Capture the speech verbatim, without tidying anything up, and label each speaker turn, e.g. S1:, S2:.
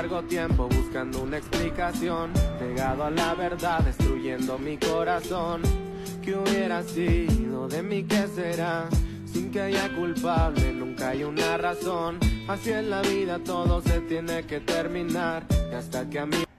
S1: largo tiempo buscando una explicación, pegado a la verdad, destruyendo mi corazón. ¿Qué hubiera sido de mí? ¿Qué será? Sin que haya culpable, nunca hay una razón. Así es la vida, todo se tiene que terminar. Y hasta que a mí